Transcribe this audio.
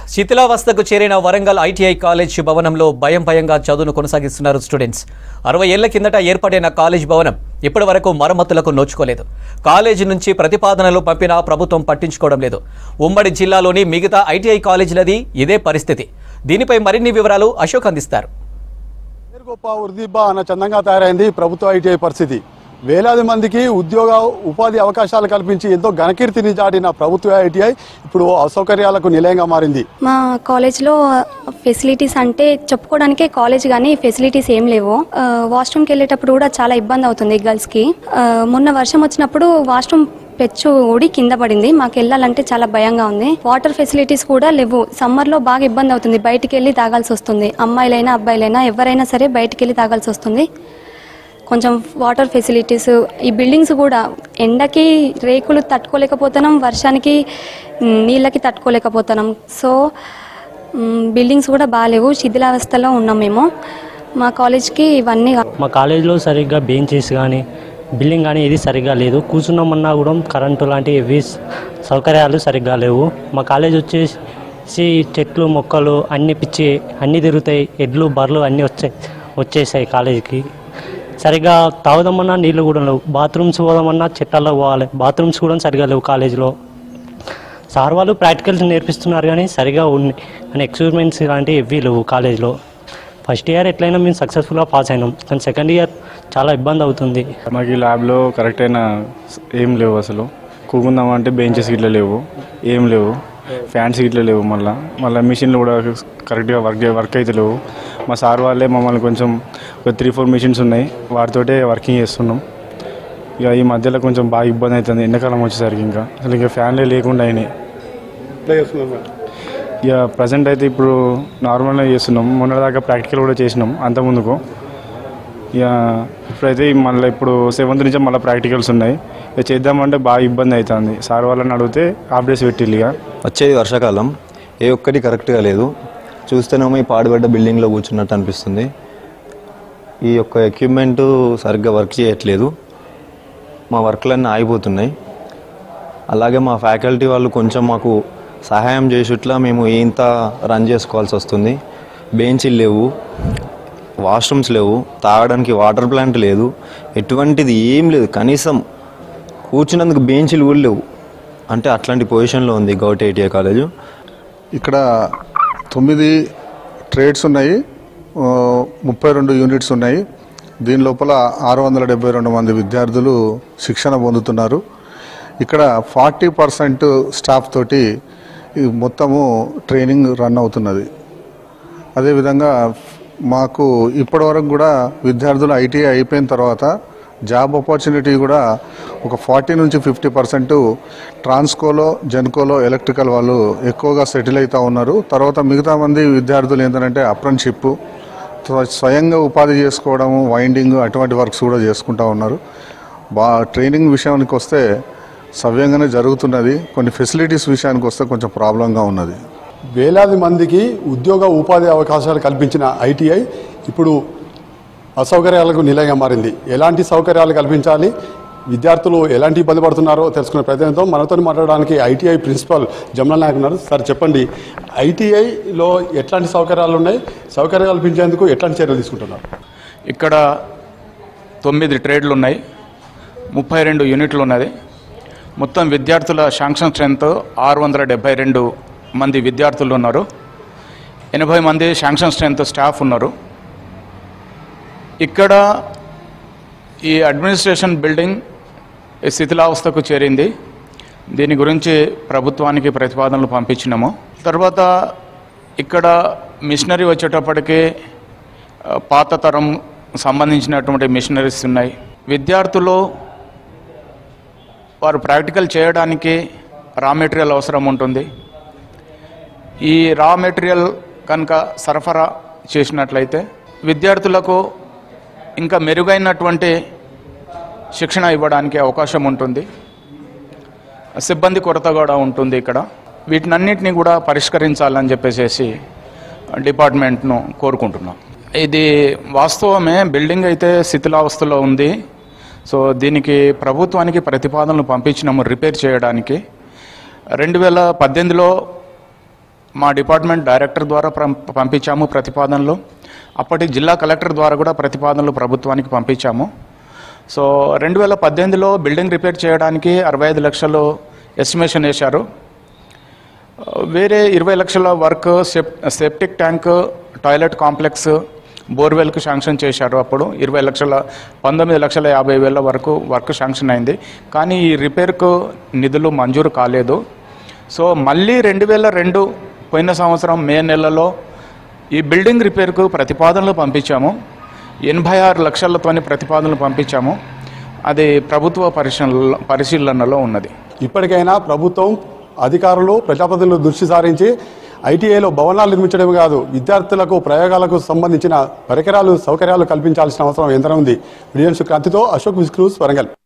శిథిలావస్థకు చేరిన Warangal ITI college భవనంలో భయంగా చదువును కొనసాగిస్తున్నారు స్టూడెంట్స్. 60 ఏళ్ల కిందట ఏర్పడిన కాలేజ్ భవనం ఇప్పటి వరకు మరమ్మతులకు నోచుకోలేదు. కాలేజీ నుంచి ప్రతిపాదనలు పంపినా ప్రభుత్వం పట్టించుకోవడం లేదు. ఉమ్మడి జిల్లాలోని మిగతా ఐటీఐ కాలేజీలది ఇదే పరిస్థితి. దీనిపై మరిన్ని వివరాలు అశోక్ అందిస్తారు. గొప్ప వృద్ధిబ్బా అన్న చందంగా తయారైంది ప్రభుత్వ ఐటీఐ పరిస్థితి. వేలాది మందికి ఉద్యోగ ఉపాధి అవకాశాలు కల్పించి ఎంతో ఘనకీర్తిని చాటిన ప్రభుత్వ ఐటీఐ ఇప్పుడు అసౌకర్యాలకు నిలయంగా మారింది. మా కాలేజ్లో ఫెసిలిటీస్ అంటే చెప్పుకోవడానికే కాలేజ్ కానీ ఫెసిలిటీస్ ఏం లేవు. వాష్రూమ్కి వెళ్ళేటప్పుడు కూడా చాలా ఇబ్బంది అవుతుంది గర్ల్స్కి. మొన్న వర్షం వచ్చినప్పుడు వాష్రూమ్ పెచ్చు ఊడి కింద పడింది. మాకు వెళ్ళాలంటే చాలా భయంగా ఉంది. వాటర్ ఫెసిలిటీస్ కూడా లేవు. సమ్మర్లో బాగా ఇబ్బంది అవుతుంది. బయటికి వెళ్ళి తాగాల్సి వస్తుంది. అమ్మాయిలైనా అబ్బాయిలైనా ఎవరైనా సరే బయటికి వెళ్ళి తాగాల్సి వస్తుంది. కొంచెం వాటర్ ఫెసిలిటీస్, ఈ బిల్డింగ్స్ కూడా ఎండకి రేకులు తట్టుకోలేకపోతున్నాం, వర్షానికి నీళ్ళకి తట్టుకోలేకపోతున్నాం. సో బిల్డింగ్స్ కూడా బాగాలేవు, శిథిలావస్థలో ఉన్నాం మేము. మా కాలేజ్కి ఇవన్నీ మా కాలేజ్లో సరిగ్గా బెంచెస్ కానీ బిల్డింగ్ కానీ ఇది సరిగ్గా లేదు. కూర్చున్నామన్నా కూడా కరెంటు లాంటి ఏవి సౌకర్యాలు సరిగ్గా లేవు. మా కాలేజ్ వచ్చేసి చెట్లు మొక్కలు అన్ని పిచ్చి అన్నీ తిరుగుతాయి. ఎడ్లు బర్రెలు అన్నీ వచ్చేసాయి కాలేజీకి. సరిగ్గా తాగుదామన్నా నీళ్ళు కూడా లేవు. బాత్రూమ్స్ పోదామన్నా చెట్లలో పోవాలి. బాత్రూమ్స్ కూడా సరిగా లేవు కాలేజీలో. సార్ వాళ్ళు ప్రాక్టికల్స్ నేర్పిస్తున్నారు కానీ సరిగా ఉన్నాయి కానీ ఎక్స్పెరిమెంట్స్ లాంటివి ఇవి లేవు కాలేజీలో. ఫస్ట్ ఇయర్ ఎట్లయినా మేము సక్సెస్ఫుల్గా పాస్ అయినాం, కానీ సెకండ్ ఇయర్ చాలా ఇబ్బంది అవుతుంది. మాకు ఈ ల్యాబ్లో కరెక్ట్ అయిన ఏం లేవు. అసలు కూకుందామంటే బెంచెస్ గిట్ల లేవు, ఏం లేవు. ఫ్యాన్స్ గిట్ల లేవు. మళ్ళీ మిషన్లు కూడా కరెక్ట్గా వర్క్ అయితే లేవు. మా సార్ వాళ్ళే మమ్మల్ని కొంచెం ఒక 3-4 మిషన్స్ ఉన్నాయి, వాటితోటే వర్కింగ్ చేస్తున్నాం. ఇక ఈ మధ్యలో కొంచెం బాగా ఇబ్బంది అవుతుంది ఎండాకాలం వచ్చేసరికి. ఇంకా అసలు ఇక ఫ్యాన్లే లేకుండా అయినాయి. ఇక ప్రజెంట్ అయితే ఇప్పుడు నార్మల్గా చేస్తున్నాం. మొన్నదాకా ప్రాక్టికల్ కూడా చేసినాం అంతకుముందుకు. ఇక ఇప్పుడైతే మళ్ళీ ఇప్పుడు 7th నుంచి మళ్ళీ ప్రాక్టికల్స్ ఉన్నాయి. ఇక చేద్దామంటే బాగా ఇబ్బంది అవుతుంది. సార్ వాళ్ళని అడిగితే హాఫ్ డేస్ పెట్టిల్లు. ఇక వచ్చేది వర్షాకాలం, ఏ ఒక్కటి కరెక్ట్గా లేదు. చూస్తేనేమో ఈ పాడుబడ్డ బిల్డింగ్లో కూర్చున్నట్టు అనిపిస్తుంది. ఈ యొక్క ఎక్విప్మెంట్ సరిగ్గా వర్క్ చేయట్లేదు. మా వర్క్లన్నీ ఆగిపోతున్నాయి. అలాగే మా ఫ్యాకల్టీ వాళ్ళు కొంచెం మాకు సహాయం చేసేట్లా మేము ఇంత రన్ చేసుకోవాల్సి వస్తుంది. బెంచీలు లేవు, వాష్రూమ్స్ లేవు, తాగడానికి వాటర్ ప్లాంట్ లేదు, ఎటువంటిది ఏం లేదు. కనీసం కూర్చున్నందుకు బెంచీలు కూడా లేవు. అంటే అట్లాంటి పొజిషన్లో ఉంది గౌట్ ఐటీఐ కాలేజు. ఇక్కడ 9 ట్రేడ్స్ ఉన్నాయి, 32 యూనిట్స్ ఉన్నాయి. దీని లోపల 672 మంది విద్యార్థులు శిక్షణ పొందుతున్నారు. ఇక్కడ 40% స్టాఫ్ తోటి మొత్తము ట్రైనింగ్ రన్ అవుతున్నది. అదేవిధంగా మాకు ఇప్పటివరకు కూడా విద్యార్థులు ఐటీఐ అయిపోయిన తర్వాత జాబ్ ఆపర్చునిటీ కూడా ఒక 40 నుంచి 50% ట్రాన్స్కోలో, జెన్కోలో, ఎలక్ట్రికల్ వాళ్ళు ఎక్కువగా సెటిల్ అవుతూ ఉన్నారు. తర్వాత మిగతా మంది విద్యార్థులు ఏంటంటే అప్రెంటిస్షిప్, స్వయంగా ఉపాధి చేసుకోవడము, వైండింగ్ అటువంటి వర్క్స్ కూడా చేసుకుంటూ ఉన్నారు. ట్రైనింగ్ విషయానికి వస్తే సవ్యంగానే జరుగుతున్నది. కొన్ని ఫెసిలిటీస్ విషయానికి వస్తే కొంచెం ప్రాబ్లంగా ఉన్నది. వేలాది మందికి ఉద్యోగ ఉపాధి అవకాశాలు కల్పించిన ఐటీఐ ఇప్పుడు అసౌకర్యాలకు నిలయంగా మారింది. ఎలాంటి సౌకర్యాలు కల్పించాలి, విద్యార్థులు ఎలాంటి ఇబ్బంది పడుతున్నారో తెలుసుకునే ప్రయత్నంతో మనతో మాట్లాడడానికి ఐటీఐ ప్రిన్సిపల్ జమలా నాయక్ ఉన్నారు. సార్ చెప్పండి, ఐటీఐలో ఎట్లాంటి సౌకర్యాలు ఉన్నాయి, సౌకర్యాలు కల్పించేందుకు ఎట్లాంటి చర్యలు తీసుకుంటున్నారు? ఇక్కడ 9 ట్రేడ్లు ఉన్నాయి, 32 యూనిట్లు ఉన్నది. మొత్తం విద్యార్థుల శాంక్షన్ స్ట్రెంత్ 672 మంది విద్యార్థులు ఉన్నారు. 80 మంది శాంక్షన్ స్ట్రెంత్ స్టాఫ్ ఉన్నారు. ఇక్కడ ఈ అడ్మినిస్ట్రేషన్ బిల్డింగ్ శిథిలావస్థకు చేరింది. దీని గురించి ప్రభుత్వానికి ప్రతిపాదనలు పంపించినాము. తర్వాత ఇక్కడ మిషనరీ వచ్చేటప్పటికి పాత తరం సంబంధించినటువంటి మిషనరీస్ ఉన్నాయి. విద్యార్థులు వారు ప్రాక్టికల్ చేయడానికి రా మెటీరియల్ అవసరం ఉంటుంది. ఈ రా మెటీరియల్ కనుక సరఫరా చేసినట్లయితే విద్యార్థులకు ఇంకా మెరుగైనటువంటి శిక్షణ ఇవ్వడానికి అవకాశం ఉంటుంది. సిబ్బంది కొరత కూడా ఉంటుంది ఇక్కడ. వీటినన్నిటినీ కూడా పరిష్కరించాలని చెప్పేసి డిపార్ట్మెంట్ను కోరుకుంటున్నాం. ఇది వాస్తవమే, బిల్డింగ్ అయితే శిథిలావస్థలో ఉంది. సో దీనికి ప్రభుత్వానికి ప్రతిపాదనలు పంపించినాము రిపేర్ చేయడానికి. 2018లో మా డిపార్ట్మెంట్ డైరెక్టర్ ద్వారా పంపించాము ప్రతిపాదనలు. అప్పటి జిల్లా కలెక్టర్ ద్వారా కూడా ప్రతిపాదనలు ప్రభుత్వానికి పంపించాము. సో 2018లో బిల్డింగ్ రిపేర్ చేయడానికి 65 లక్షలు ఎస్టిమేషన్ వేశారు. వేరే 20 లక్షల work septic tank, toilet complex, బోర్వెల్కు శాంక్షన్ చేశారు. అప్పుడు 19,50,000 వరకు వర్క్ శాంక్షన్ అయింది. కానీ ఈ రిపేర్కు నిధులు మంజూరు కాలేదు. సో మళ్ళీ 2002 పోయిన సంవత్సరం మే నెలలో ఈ బిల్డింగ్ రిపేర్కు ప్రతిపాదనలు పంపించాము. 86 లక్షలతోని ప్రతిపాదనలు పంపించాము. అది ప్రభుత్వ పరిశీలనలో ఉన్నది. ఇప్పటికైనా ప్రభుత్వం, అధికారులు, ప్రజాప్రతినిధులు దృష్టి సారించి ఐటీఐలో భవనాలు నిర్మించడం కాదు, విద్యార్థులకు ప్రయోగాలకు సంబంధించిన పరికరాలు, సౌకర్యాలు కల్పించాల్సిన అవసరం ఎంతైనా ఉంది. వీడియో క్రాంతితో అశోక్, విజ్ న్యూస్, వరంగల్.